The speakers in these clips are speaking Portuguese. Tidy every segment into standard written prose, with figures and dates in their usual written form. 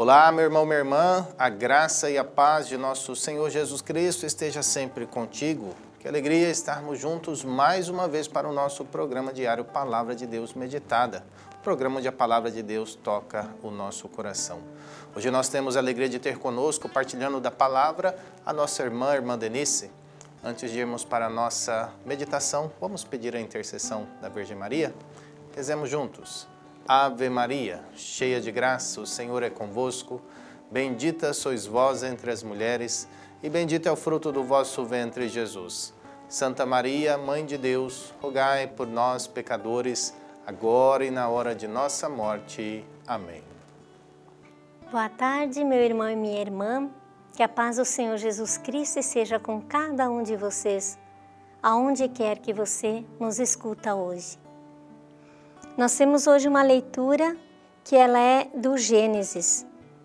Olá, meu irmão, minha irmã, a graça e a paz de nosso Senhor Jesus Cristo esteja sempre contigo. Que alegria estarmos juntos mais uma vez para o nosso programa diário Palavra de Deus Meditada. O programa onde a Palavra de Deus toca o nosso coração. Hoje nós temos a alegria de ter conosco, partilhando da palavra, a nossa irmã Denise. Antes de irmos para a nossa meditação, vamos pedir a intercessão da Virgem Maria? Rezemos juntos. Ave Maria, cheia de graça, o Senhor é convosco. Bendita sois vós entre as mulheres, e bendito é o fruto do vosso ventre, Jesus. Santa Maria, Mãe de Deus, rogai por nós, pecadores, agora e na hora de nossa morte. Amém. Boa tarde, meu irmão e minha irmã. Que a paz do Senhor Jesus Cristo esteja com cada um de vocês, aonde quer que você nos escuta hoje. Nós temos hoje uma leitura que ela é do Gênesis.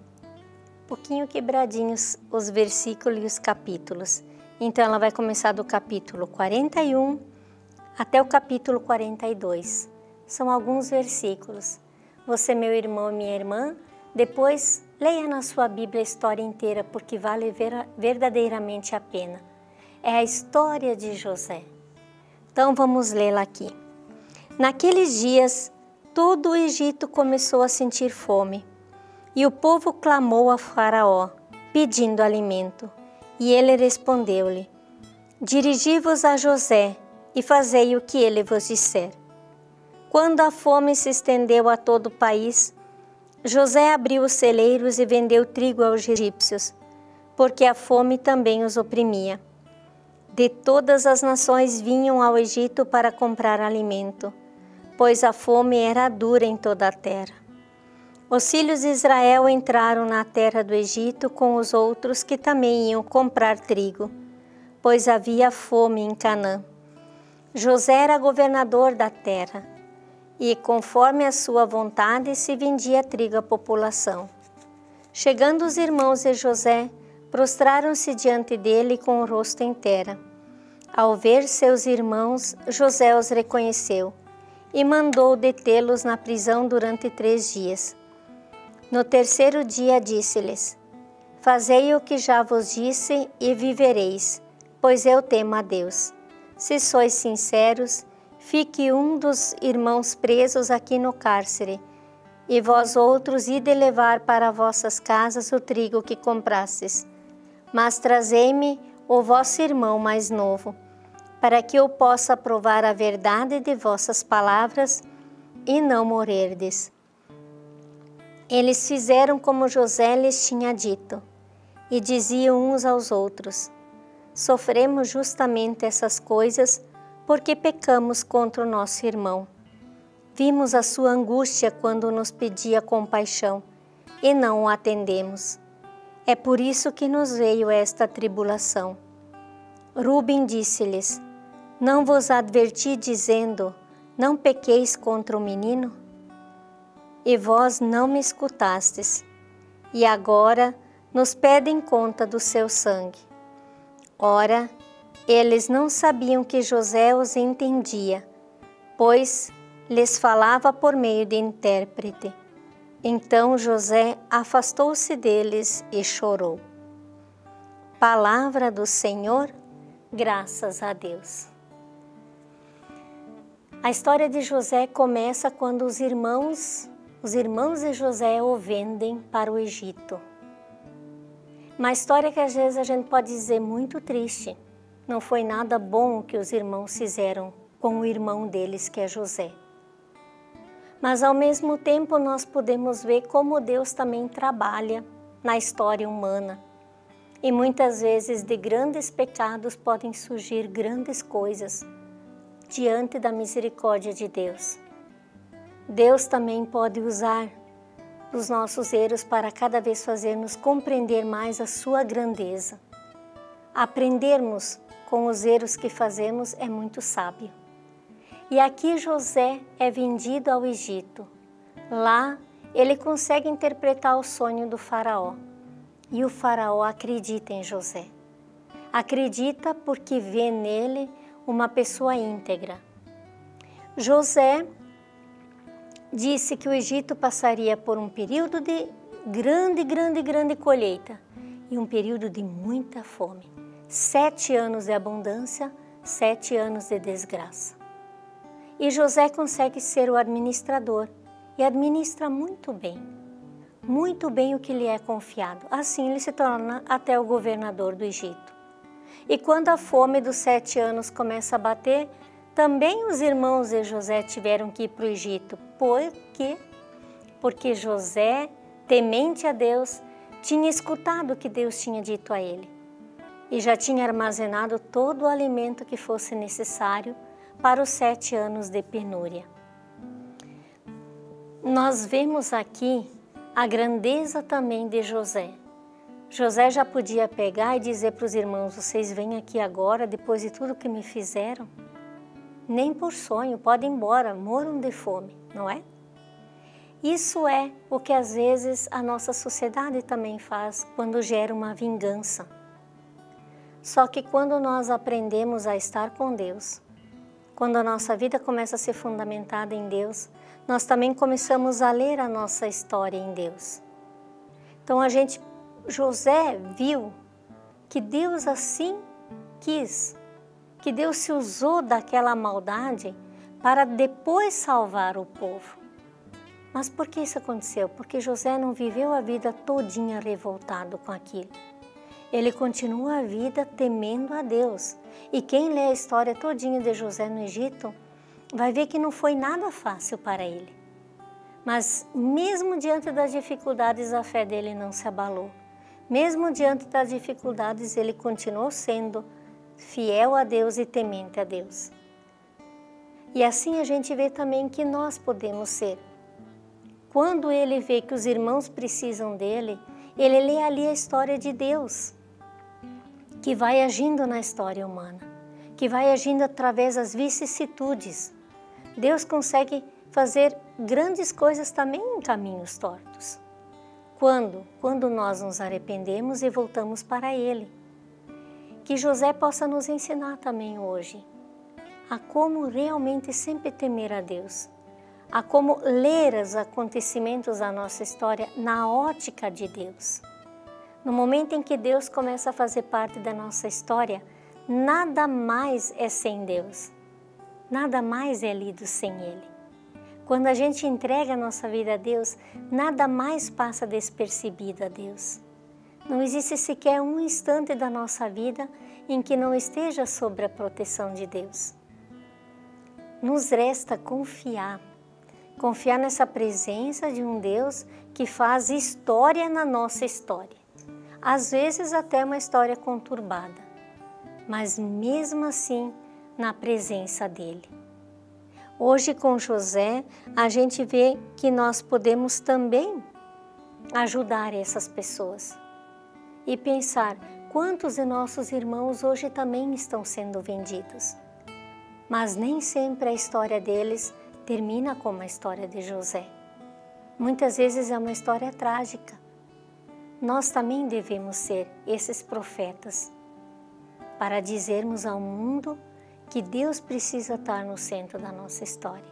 Um pouquinho quebradinhos os versículos e os capítulos. Então ela vai começar do capítulo 41 até o capítulo 42. São alguns versículos. Você, meu irmão e minha irmã, depois leia na sua Bíblia a história inteira, porque vale verdadeiramente a pena. É a história de José. Então vamos lê-la aqui. Naqueles dias, todo o Egito começou a sentir fome, e o povo clamou a Faraó, pedindo alimento. E ele respondeu-lhe: Dirigi-vos a José, e fazei o que ele vos disser. Quando a fome se estendeu a todo o país, José abriu os celeiros e vendeu trigo aos egípcios, porque a fome também os oprimia. De todas as nações vinham ao Egito para comprar alimento, pois a fome era dura em toda a terra. Os filhos de Israel entraram na terra do Egito com os outros que também iam comprar trigo, pois havia fome em Canaã. José era governador da terra, e conforme a sua vontade se vendia trigo à população. Chegando os irmãos de José, prostraram-se diante dele com o rosto em terra. Ao ver seus irmãos, José os reconheceu e mandou detê-los na prisão durante 3 dias. No terceiro dia disse-lhes: Fazei o que já vos disse e vivereis, pois eu temo a Deus. Se sois sinceros, fique um dos irmãos presos aqui no cárcere, e vós outros ide levar para vossas casas o trigo que comprastes. Mas trazei-me o vosso irmão mais novo, para que eu possa provar a verdade de vossas palavras e não morrerdes. Eles fizeram como José lhes tinha dito, e diziam uns aos outros: Sofremos justamente essas coisas, porque pecamos contra o nosso irmão. Vimos a sua angústia quando nos pedia compaixão, e não o atendemos. É por isso que nos veio esta tribulação. Rúben disse-lhes: Não vos adverti dizendo, não pequeis contra o menino? E vós não me escutastes, e agora nos pedem conta do seu sangue. Ora, eles não sabiam que José os entendia, pois lhes falava por meio de intérprete. Então José afastou-se deles e chorou. Palavra do Senhor, graças a Deus. A história de José começa quando os irmãos de José o vendem para o Egito. Uma história que às vezes a gente pode dizer muito triste. Não foi nada bom o que os irmãos fizeram com o irmão deles, que é José. Mas ao mesmo tempo nós podemos ver como Deus também trabalha na história humana. E muitas vezes de grandes pecados podem surgir grandes coisas diante da misericórdia de Deus. Deus também pode usar os nossos erros para cada vez fazer-nos compreender mais a sua grandeza. Aprendermos com os erros que fazemos é muito sábio. E aqui José é vendido ao Egito. Lá ele consegue interpretar o sonho do faraó. E o faraó acredita em José. Acredita porque vê nele uma pessoa íntegra. José disse que o Egito passaria por um período grande colheita e um período de muita fome. 7 anos de abundância, 7 anos de desgraça. E José consegue ser o administrador e administra muito bem o que lhe é confiado. Assim ele se torna até o governador do Egito. E quando a fome dos 7 anos começa a bater, também os irmãos de José tiveram que ir para o Egito. Por quê? Porque José, temente a Deus, tinha escutado o que Deus tinha dito a ele e já tinha armazenado todo o alimento que fosse necessário para os 7 anos de penúria. Nós vemos aqui a grandeza também de José. José já podia pegar e dizer para os irmãos: vocês vêm aqui agora, depois de tudo que me fizeram? Nem por sonho, podem ir embora, moram de fome, não é? Isso é o que às vezes a nossa sociedade também faz quando gera uma vingança. Só que quando nós aprendemos a estar com Deus, quando a nossa vida começa a ser fundamentada em Deus, nós também começamos a ler a nossa história em Deus. Então José viu que Deus assim quis, que Deus se usou daquela maldade para depois salvar o povo. Mas por que isso aconteceu? Porque José não viveu a vida todinha revoltado com aquilo. Ele continua a vida temendo a Deus. E quem lê a história todinha de José no Egito, vai ver que não foi nada fácil para ele. Mas mesmo diante das dificuldades, a fé dele não se abalou. Mesmo diante das dificuldades, ele continuou sendo fiel a Deus e temente a Deus. E assim a gente vê também que nós podemos ser. Quando ele vê que os irmãos precisam dele, ele lê ali a história de Deus, que vai agindo na história humana, que vai agindo através das vicissitudes. Deus consegue fazer grandes coisas também em caminhos tortos. Quando nós nos arrependemos e voltamos para Ele. Que José possa nos ensinar também hoje a como realmente sempre temer a Deus, a como ler os acontecimentos da nossa história na ótica de Deus. No momento em que Deus começa a fazer parte da nossa história, nada mais é sem Deus, nada mais é lido sem Ele. Quando a gente entrega a nossa vida a Deus, nada mais passa despercebido a Deus. Não existe sequer um instante da nossa vida em que não esteja sob a proteção de Deus. Nos resta confiar nessa presença de um Deus que faz história na nossa história. Às vezes até uma história conturbada, mas mesmo assim na presença dele. Hoje com José, a gente vê que nós podemos também ajudar essas pessoas e pensar quantos de nossos irmãos hoje também estão sendo vendidos. Mas nem sempre a história deles termina como a história de José. Muitas vezes é uma história trágica. Nós também devemos ser esses profetas para dizermos ao mundo que Deus precisa estar no centro da nossa história.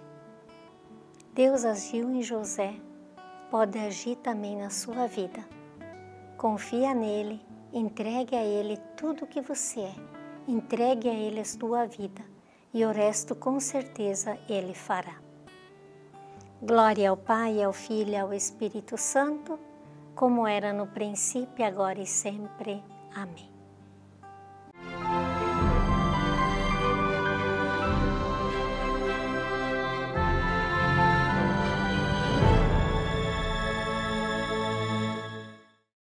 Deus agiu em José, pode agir também na sua vida. Confia nele, entregue a ele tudo o que você é, entregue a ele a sua vida e o resto com certeza ele fará. Glória ao Pai, ao Filho e ao Espírito Santo, como era no princípio, agora e sempre. Amém.